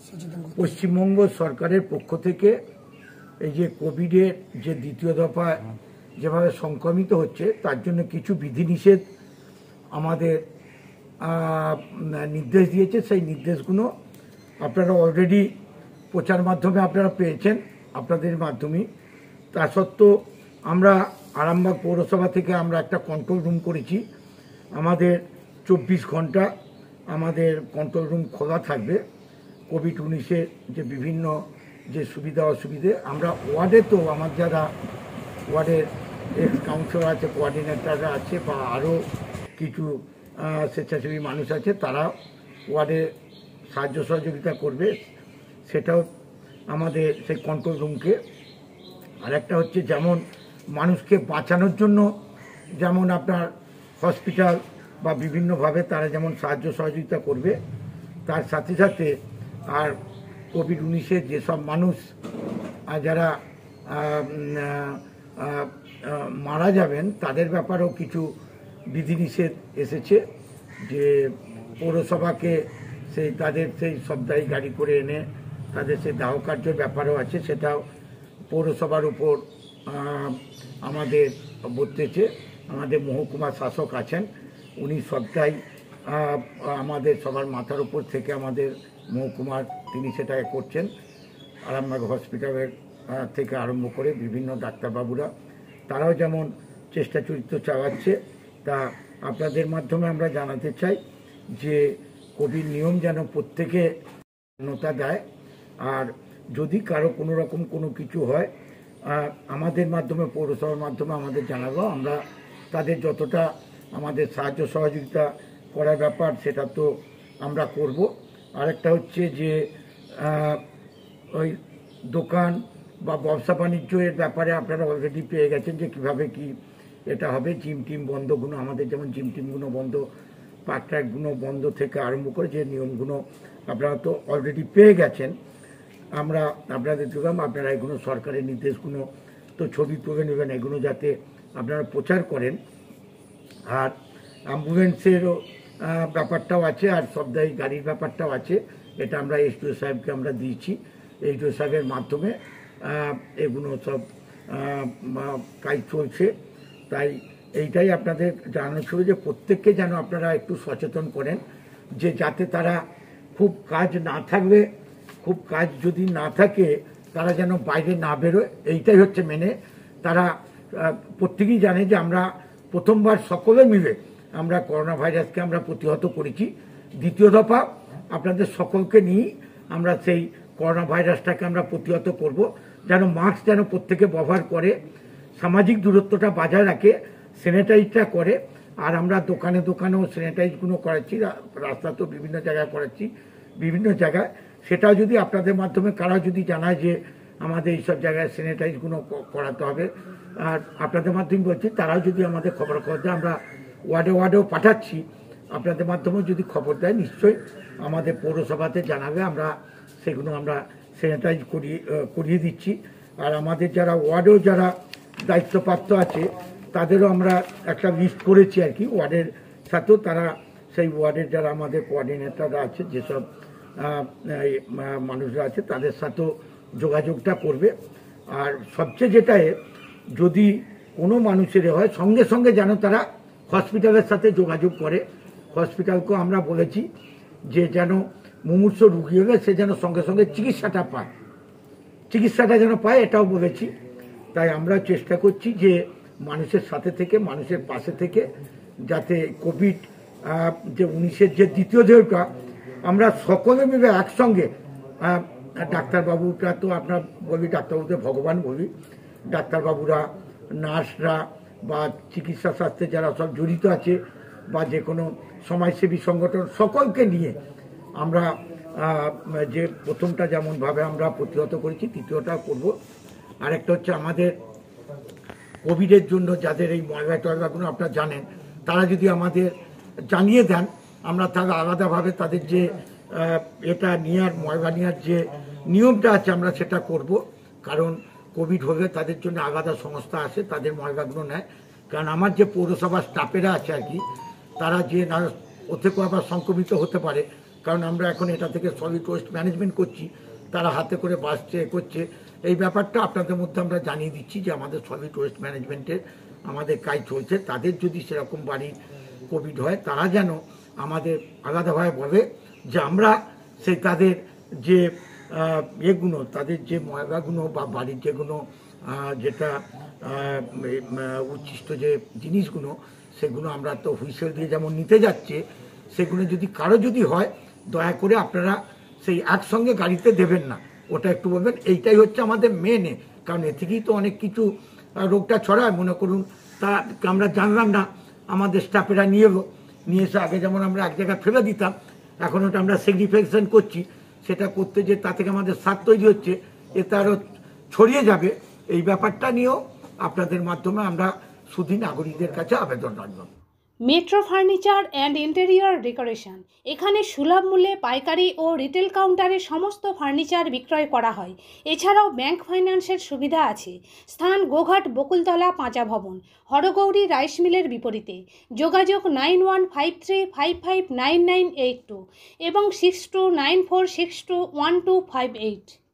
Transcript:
পশ্চিমবঙ্গ সরকারের পক্ষ থেকে এই যে কোভিডের যে দ্বিতীয় দফা যেভাবে সংক্রমিত হচ্ছে তার জন্য কিছু বিধিনিষেধ আমাদের নির্দেশ দিয়েছে। সেই নির্দেশগুলো আপনারা অলরেডি প্রচার মাধ্যমে আপনারা পেয়েছেন আপনাদের মাধ্যমে। তা সত্ত্বেও আমরা আরামবাগ পৌরসভা থেকে আমরা একটা কন্ট্রোল রুম করেছি। আমাদের 24 ঘন্টা আমাদের কন্ট্রোল রুম খোলা থাকবে। কোভিড-19-এর যে বিভিন্ন যে সুবিধা অসুবিধে আমরা ওয়ার্ডে তো আমার যারা ওয়ার্ডের এক্স কাউন্সিলর আছে, কোঅর্ডিনেটররা আছে বা আরও কিছু স্বেচ্ছাসেবী মানুষ আছে, তারা ওয়ার্ডে সাহায্য সহযোগিতা করবে। সেটাও আমাদের সেই কন্ট্রোল রুমকে। আরেকটা হচ্ছে যেমন মানুষকে বাঁচানোর জন্য যেমন আপনার হসপিটাল বা বিভিন্নভাবে তারা যেমন সাহায্য সহযোগিতা করবে, তার সাথে সাথে আর কোভিড-19-এর যেসব মানুষ যারা মারা যাবেন তাদের ব্যাপারেও কিছু বিধিনিষেধ এসেছে। যে পৌরসভাকে সেই তাদের সেই সপ্তাহে গাড়ি করে এনে তাদের সেই দাহ কার্যের ব্যাপারও আছে, সেটাও পৌরসভার উপর আমাদের বর্তেছে। আমাদের মহকুমা শাসক আছেন, উনি সবটাই আমাদের সবার মাথার উপর থেকে আমাদের মহকুমার তিনি সেটাকে করছেন। আরামবাগ হসপিটালের থেকে আরম্ভ করে বিভিন্ন ডাক্তারবাবুরা তারাও যেমন চেষ্টা চরিত্র চালাচ্ছে। তা আপনাদের মাধ্যমে আমরা জানাতে চাই যে কোভিড নিয়ম যেন প্রত্যেকে মান্যতা দেয়। আর যদি কারো কোনো রকম কোনো কিছু হয় আমাদের মাধ্যমে পৌরসভার মাধ্যমে আমাদের জানাবো, আমরা তাদের যতটা আমাদের সাহায্য সহযোগিতা করার ব্যাপার সেটা তো আমরা করব। আরেকটা হচ্ছে যে ওই দোকান বা ব্যবসা বাণিজ্য এর ব্যাপারে আপনারা অলরেডি পেয়ে গেছেন যে কীভাবে কি এটা হবে। জিম টিম বন্ধগুলো আমাদের যেমন জিম টিমগুলো বন্ধ, পার্ক ট্র্যাকগুলো বন্ধ থেকে আরম্ভ করে যে নিয়মগুলো আপনারা তো অলরেডি পেয়ে গেছেন। আমরা আপনাদের দিলাম, আপনারা এগুলো সরকারের নির্দেশগুলো তো ছবি তুলে নেবেন, এগুলো যাতে আপনারা প্রচার করেন। আর অ্যাম্বুলেন্সেরও ব্যাপারটাও আছে, আর সবদায়ী গাড়ির ব্যাপারটাও আছে। এটা আমরা এসডিও সাহেবকে আমরা দিয়েছি, এসডিও সাহেবের মাধ্যমে এগুলো সব কাজ চলছে। তাই এইটাই আপনাদের জানানো ছিল যে প্রত্যেককে যেন আপনারা একটু সচেতন করেন, যে যাতে তারা খুব কাজ না থাকলে, খুব কাজ যদি না থাকে তারা যেন বাইরে না বেরোয়। এইটাই হচ্ছে মেনে। তারা প্রত্যেকেই জানে যে আমরা প্রথমবার সকলে মিলে আমরা করোনা ভাইরাসকে আমরা প্রতিহত করেছি। দ্বিতীয় দফা আপনাদের সকলকে নিয়ে আমরা সেই করোনা ভাইরাসটাকে আমরা প্রতিহত করব। যেন মাস্ক যেন প্রত্যেকে ব্যবহার করে, সামাজিক দূরত্বটা বজায় রাখে, স্যানিটাইজটা করে। আর আমরা দোকানে দোকানেও স্যানিটাইজগুলো করাচ্ছি, রাস্তাতেও বিভিন্ন জায়গায় করাচ্ছি, বিভিন্ন জায়গায়। সেটাও যদি আপনাদের মাধ্যমে কারা যদি জানায় যে আমাদের এইসব জায়গায় স্যানিটাইজগুলো করাতে হবে, আর আপনাদের মাধ্যমে বলছি তারাও যদি আমাদের খবর দেয়, আমরা ওয়ার্ডে ওয়ার্ডেও পাঠাচ্ছি, আপনাদের মাধ্যমেও যদি খবর দেয় নিশ্চয়ই আমাদের পৌরসভাতে জানাবে, আমরা সেগুলো আমরা স্যানিটাইজ করিয়ে দিচ্ছি। আর আমাদের যারা ওয়ার্ডেও যারা দায়িত্বপ্রাপ্ত আছে তাদেরও আমরা একটা লিস্ট করেছি আর কি, ওয়ার্ডের সাথেও তারা সেই ওয়ার্ডের যারা আমাদের কোঅর্ডিনেটররা আছে, যেসব মানুষরা আছে তাদের সাথেও যোগাযোগটা করবে। আর সবচেয়ে যেটা যদি কোনো মানুষের হয় সঙ্গে সঙ্গে যেন তারা হসপিটালের সাথে যোগাযোগ করে। হসপিটালকেও আমরা বলেছি যে যেন মুমূর্ষ রুগী হলে সে যেন সঙ্গে সঙ্গে চিকিৎসাটা পায়, এটাও বলেছি। তাই আমরা চেষ্টা করছি যে মানুষের সাথে থেকে, মানুষের পাশে থেকে, যাতে কোভিড যে 19-এর যে দ্বিতীয় ঢেউটা আমরা সকলে মিলে একসঙ্গে, ডাক্তারবাবুটা তো আপনার বলি, ডাক্তারবাবুদের ভগবান বলি, ডাক্তারবাবুরা, নার্সরা বা চিকিৎসা শাস্ত্রে যারা সব জড়িত আছে বা যে কোনো সমাজসেবী সংগঠন সকলকে নিয়ে আমরা যে প্রথমটা যেমনভাবে আমরা প্রতিহত করেছি দ্বিতীয়টা করব। আরেকটা হচ্ছে আমাদের কোভিডের জন্য যাদের এই ময়লা টয়লাগুলো আপনারা জানেন, তারা যদি আমাদের জানিয়ে দেন, আমরা তাহলে আলাদাভাবে তাদের যে এটা নেওয়ার ময়লা নেওয়ার যে নিয়মটা আছে আমরা সেটা করব। কারণ কোভিড হলে তাদের জন্য আলাদা সংস্থা আছে, তাদের ময়লাগুলো নেয়। কারণ আমার যে পৌরসভার স্টাফেরা আছে আর কি, তারা যে না ওতে আবার সংক্রমিত হতে পারে, কারণ আমরা এখন এটা থেকে সলিড ওয়েস্ট ম্যানেজমেন্ট করছি, তারা হাতে করে বাসছে করছে। এই ব্যাপারটা আপনাদের মধ্যে আমরা জানিয়ে দিচ্ছি যে আমাদের সলিড ওয়েস্ট ম্যানেজমেন্টের আমাদের কাজ চলছে। তাদের যদি সেরকম বাড়ির কোভিড হয় তারা যেন আমাদের আলাদাভাবে বলে যে আমরা সেই তাদের যে এগুলো, তাদের যে ময়লাগুলো বা বাড়ির যেগুলো যেটা উচ্ছিষ্ট যে জিনিসগুলো, সেগুলো আমরা তো হুইসেল দিয়ে যেমন নিতে যাচ্ছে, সেগুলো যদি কারো যদি হয় দয়া করে আপনারা সেই একসঙ্গে গাড়িতে দেবেন না, ওটা একটু বলবেন। এইটাই হচ্ছে আমাদের মেনে, কারণ এ থেকেই তো অনেক কিছু রোগটা ছড়ায়। মনে করুন তা আমরা জানলাম না, আমাদের স্টাফেরা নিয়ে এলো, নিয়ে এসে আগে যেমন আমরা এক জায়গায় ফেলে দিতাম, এখন ওটা আমরা সেগ্রিফিকেশন করছি। সেটা করতে যে তা থেকে আমাদের সার তৈরি হচ্ছে, এতে আরও ছড়িয়ে যাবে। এই ব্যাপারটা নিয়েও আপনাদের মাধ্যমে আমরা শুধু নাগরিকদের কাছে আবেদন রাখলাম। Metro furniture and interior decoration, এখানে সুলভ মূল্যে পাইকারি ও রিটেল কাউন্টারে সমস্ত ফার্নিচার বিক্রয় করা হয়। এছাড়াও ব্যাংক ফাইন্যান্সের সুবিধা আছে। স্থান গোঘাট বকুলতলা পাঁচা ভবন, হরগৌরী রাইস মিলের বিপরীতে। যোগাযোগ 9153559982 এবং 6294621258।